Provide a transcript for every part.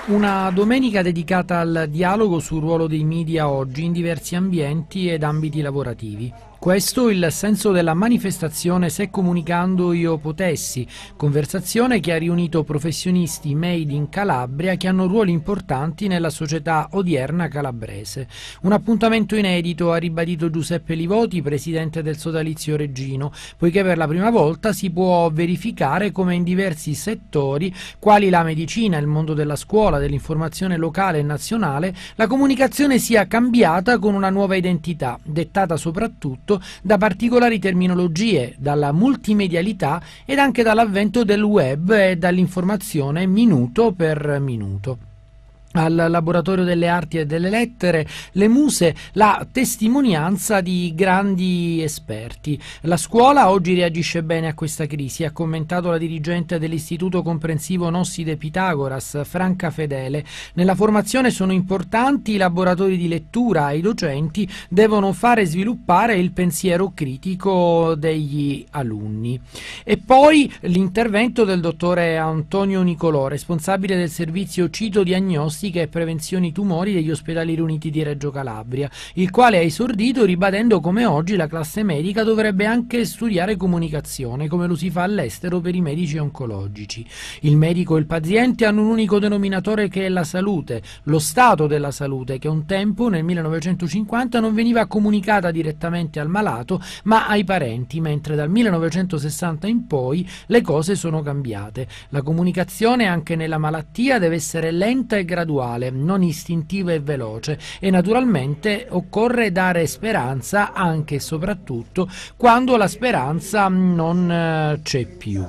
Una domenica dedicata al dialogo sul ruolo dei media oggi in diversi ambienti ed ambiti lavorativi. Questo il senso della manifestazione Se comunicando io potessi, conversazione che ha riunito professionisti made in Calabria che hanno ruoli importanti nella società odierna calabrese. Un appuntamento inedito, ha ribadito Giuseppe Livoti, presidente del Sodalizio Reggino, poiché per la prima volta si può verificare come in diversi settori, quali la medicina, il mondo della scuola, dell'informazione locale e nazionale, la comunicazione sia cambiata con una nuova identità, dettata soprattutto da particolari terminologie, dalla multimedialità ed anche dall'avvento del web e dall'informazione minuto per minuto. Al Laboratorio delle Arti e delle Lettere, le muse, la testimonianza di grandi esperti. La scuola oggi reagisce bene a questa crisi, ha commentato la dirigente dell'Istituto Comprensivo Nossi de Pitagoras, Franca Fedele. Nella formazione sono importanti i laboratori di lettura, i docenti devono fare sviluppare il pensiero critico degli alunni. E poi l'intervento del dottore Antonio Nicolò, responsabile del servizio citodiagnostico e prevenzioni tumori degli ospedali riuniti di Reggio Calabria, il quale ha esordito ribadendo come oggi la classe medica dovrebbe anche studiare comunicazione, come lo si fa all'estero per i medici oncologici. Il medico e il paziente hanno un unico denominatore che è la salute, lo stato della salute, che un tempo, nel 1950, non veniva comunicata direttamente al malato, ma ai parenti, mentre dal 1960 in poi le cose sono cambiate. La comunicazione anche nella malattia deve essere lenta e graduale, non istintiva e veloce, e naturalmente occorre dare speranza anche e soprattutto quando la speranza non c'è più.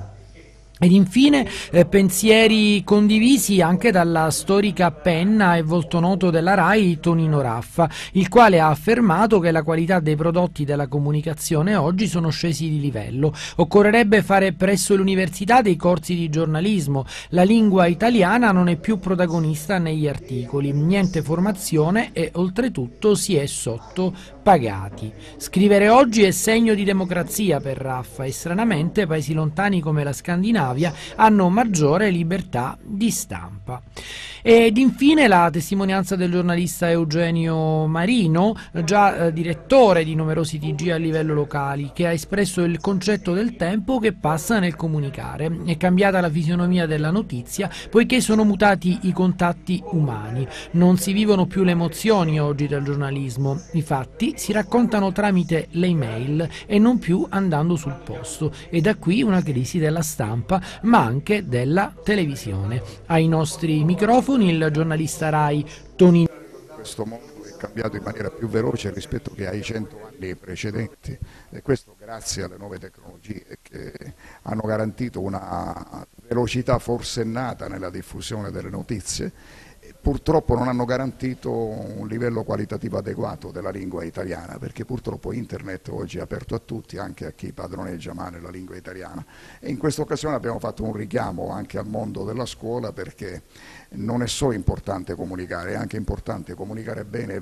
Ed infine pensieri condivisi anche dalla storica penna e volto noto della RAI Tonino Raffa, il quale ha affermato che la qualità dei prodotti della comunicazione oggi sono scesi di livello. Occorrerebbe fare presso l'università dei corsi di giornalismo. La lingua italiana non è più protagonista negli articoli, niente formazione e oltretutto si è sottopagati. Scrivere oggi è segno di democrazia per Raffa e stranamente paesi lontani come la Scandinavia hanno maggiore libertà di stampa. Ed infine la testimonianza del giornalista Eugenio Marino, già direttore di numerosi TG a livello locali, che ha espresso il concetto del tempo che passa nel comunicare. È cambiata la fisionomia della notizia poiché sono mutati i contatti umani. Non si vivono più le emozioni oggi del giornalismo, i fatti si raccontano tramite le email e non più andando sul posto, e da qui una crisi della stampa ma anche della televisione. Ai nostri microfoni il giornalista RAI Tonino. Questo mondo è cambiato in maniera più veloce rispetto che ai 100 anni precedenti, e questo grazie alle nuove tecnologie che hanno garantito una velocità forsennata nella diffusione delle notizie. Purtroppo non hanno garantito un livello qualitativo adeguato della lingua italiana, perché purtroppo internet oggi è aperto a tutti, anche a chi padroneggia male la lingua italiana, e in questa occasione abbiamo fatto un richiamo anche al mondo della scuola, perché non è solo importante comunicare, è anche importante comunicare bene e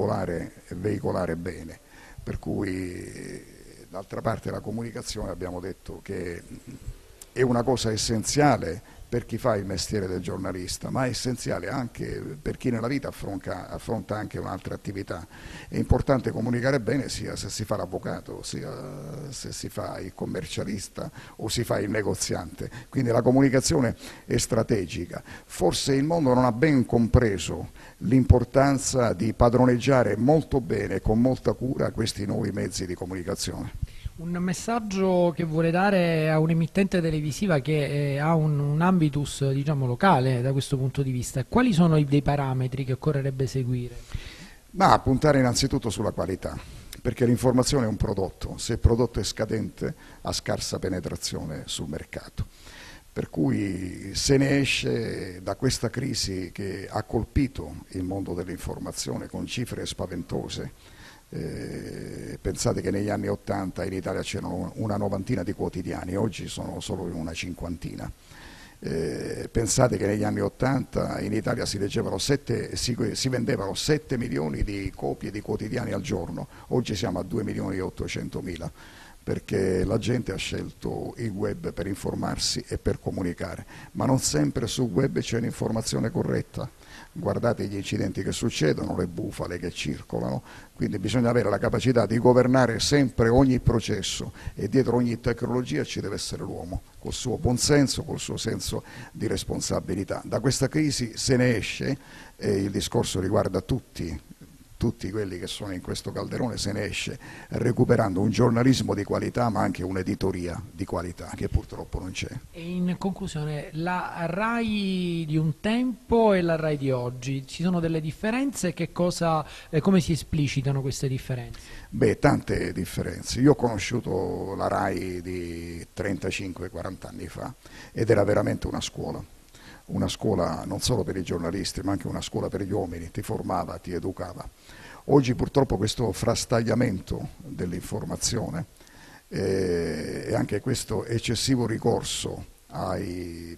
veicolare bene, per cui d'altra parte la comunicazione abbiamo detto che è una cosa essenziale per chi fa il mestiere del giornalista, ma è essenziale anche per chi nella vita affronta anche un'altra attività. È importante comunicare bene sia se si fa l'avvocato, sia se si fa il commercialista o si fa il negoziante. Quindi la comunicazione è strategica. Forse il mondo non ha ben compreso l'importanza di padroneggiare molto bene e con molta cura questi nuovi mezzi di comunicazione. Un messaggio che vuole dare a un'emittente televisiva che ha un habitus, diciamo, locale da questo punto di vista, quali sono dei parametri che occorrerebbe seguire? Ma puntare innanzitutto sulla qualità, perché l'informazione è un prodotto, se il prodotto è scadente ha scarsa penetrazione sul mercato. Per cui se ne esce da questa crisi che ha colpito il mondo dell'informazione con cifre spaventose. Pensate che negli anni '80 in Italia c'erano una novantina di quotidiani, oggi sono solo una cinquantina. Pensate che negli anni 80 in Italia si vendevano 7 milioni di copie di quotidiani al giorno, oggi siamo a 2 milioni e 800 mila, perché la gente ha scelto il web per informarsi e per comunicare, ma non sempre sul web c'è un'informazione corretta. Guardate gli incidenti che succedono, le bufale che circolano, quindi bisogna avere la capacità di governare sempre ogni processo, e dietro ogni tecnologia ci deve essere l'uomo, col suo buonsenso, col suo senso di responsabilità. Da questa crisi se ne esce, e il discorso riguarda tutti quelli che sono in questo calderone, se ne esce recuperando un giornalismo di qualità, ma anche un'editoria di qualità che purtroppo non c'è. E in conclusione, la RAI di un tempo e la RAI di oggi, ci sono delle differenze? Come si esplicitano queste differenze? Beh, tante differenze. Io ho conosciuto la RAI di 35-40 anni fa ed era veramente una scuola non solo per i giornalisti, ma anche una scuola per gli uomini, ti formava, ti educava. Oggi purtroppo questo frastagliamento dell'informazione e anche questo eccessivo ricorso ai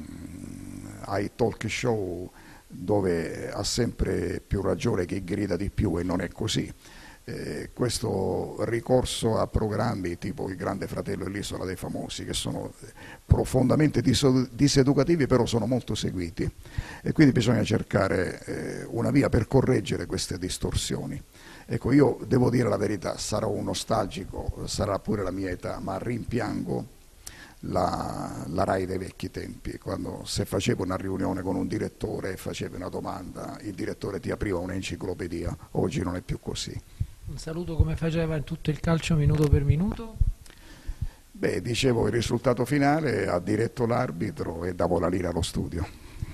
talk show, dove ha sempre più ragione chi grida di più, e non è così. Questo ricorso a programmi tipo Il Grande Fratello e l'Isola dei Famosi, che sono profondamente diseducativi, però sono molto seguiti, e quindi bisogna cercare una via per correggere queste distorsioni. Ecco, io devo dire la verità, sarò un nostalgico, sarà pure la mia età, ma rimpiango la RAI dei vecchi tempi, quando se facevo una riunione con un direttore e facevi una domanda, il direttore ti apriva un'enciclopedia. Oggi non è più così. Un saluto come faceva in tutto il calcio minuto per minuto? Beh, dicevo il risultato finale, ha diretto l'arbitro e davo la lira allo studio.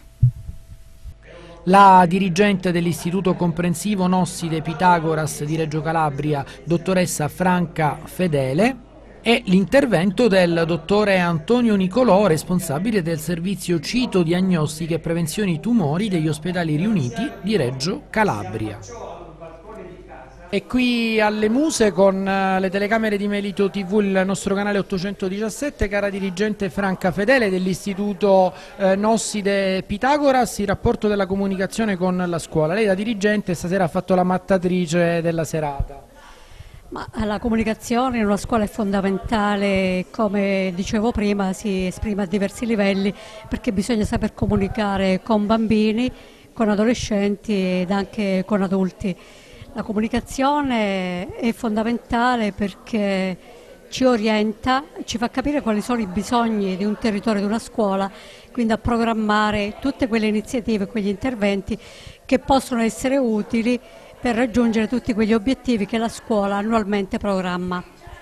La dirigente dell'Istituto Comprensivo Nosside Pitagoras di Reggio Calabria, dottoressa Franca Fedele, e l'intervento del dottore Antonio Nicolò, responsabile del servizio citodiagnostica e prevenzione tumori degli ospedali riuniti di Reggio Calabria. E qui alle Muse con le telecamere di Melito TV, il nostro canale 817, cara dirigente Franca Fedele dell'Istituto Nosside Pitagoras, il rapporto della comunicazione con la scuola. Lei da dirigente stasera ha fatto la mattatrice della serata. Ma la comunicazione in una scuola è fondamentale, come dicevo prima, si esprime a diversi livelli, perché bisogna saper comunicare con bambini, con adolescenti ed anche con adulti. La comunicazione è fondamentale perché ci orienta, ci fa capire quali sono i bisogni di un territorio, di una scuola, quindi a programmare tutte quelle iniziative, quegli interventi che possono essere utili per raggiungere tutti quegli obiettivi che la scuola annualmente programma.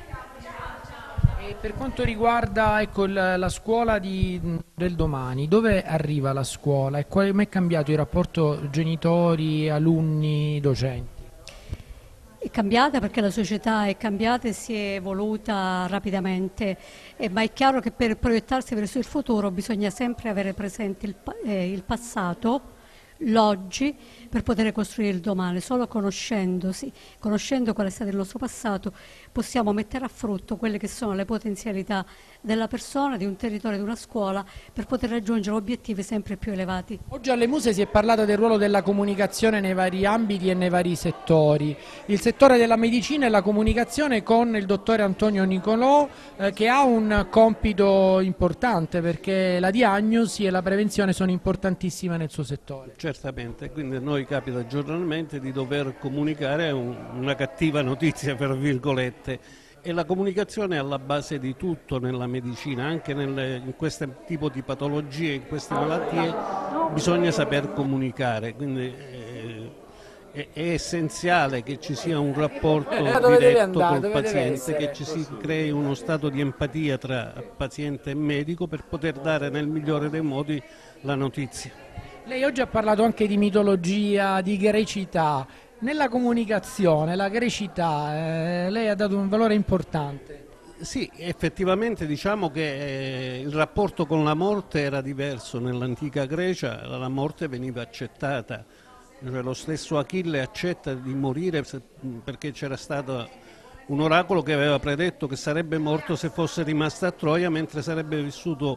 E per quanto riguarda la scuola del domani, dove arriva la scuola e come è cambiato il rapporto genitori, alunni, docenti? È cambiata perché la società è cambiata e si è evoluta rapidamente, ma è chiaro che per proiettarsi verso il futuro bisogna sempre avere presente il passato, l'oggi, per poter costruire il domani. Solo conoscendo qual è stato il nostro passato, possiamo mettere a frutto quelle che sono le potenzialità della persona, di un territorio, di una scuola, per poter raggiungere obiettivi sempre più elevati. Oggi alle Muse si è parlato del ruolo della comunicazione nei vari ambiti e nei vari settori. Il settore della medicina e la comunicazione con il dottore Antonio Nicolò, che ha un compito importante, perché la diagnosi e la prevenzione sono importantissime nel suo settore. Certamente, quindi a noi capita giornalmente di dover comunicare una cattiva notizia, per virgolette, e la comunicazione è alla base di tutto nella medicina, anche in questo tipo di patologie, in queste malattie bisogna saper comunicare, quindi è essenziale che ci sia un rapporto diretto col paziente, che ci si crei uno stato di empatia tra paziente e medico per poter dare nel migliore dei modi la notizia. Lei oggi ha parlato anche di mitologia, di grecità. Nella comunicazione, la grecità, lei ha dato un valore importante. Sì, effettivamente diciamo che il rapporto con la morte era diverso nell'antica Grecia, la morte veniva accettata, cioè lo stesso Achille accetta di morire perché c'era stato un oracolo che aveva predetto che sarebbe morto se fosse rimasto a Troia, mentre sarebbe vissuto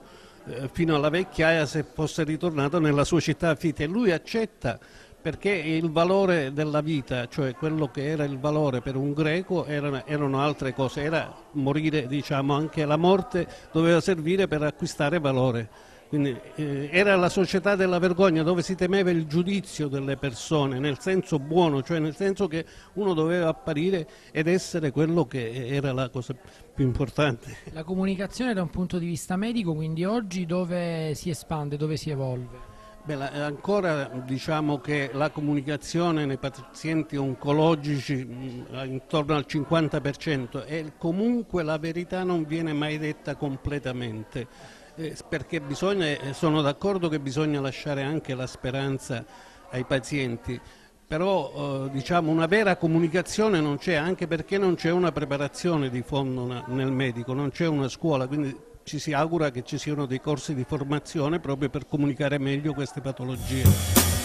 fino alla vecchiaia se fosse ritornato nella società fite. Lui accetta perché il valore della vita, cioè quello che era il valore per un greco, erano altre cose, era morire, diciamo, anche la morte doveva servire per acquistare valore. Quindi era la società della vergogna, dove si temeva il giudizio delle persone, nel senso buono, cioè nel senso che uno doveva apparire ed essere quello che era la cosa più importante. La comunicazione da un punto di vista medico, quindi oggi dove si espande, dove si evolve? Ancora diciamo che la comunicazione nei pazienti oncologici intorno al 50% e comunque la verità non viene mai detta completamente, perché sono d'accordo che bisogna lasciare anche la speranza ai pazienti, però diciamo una vera comunicazione non c'è, anche perché non c'è una preparazione di fondo nel medico, non c'è una scuola, quindi ci si augura che ci siano dei corsi di formazione proprio per comunicare meglio queste patologie.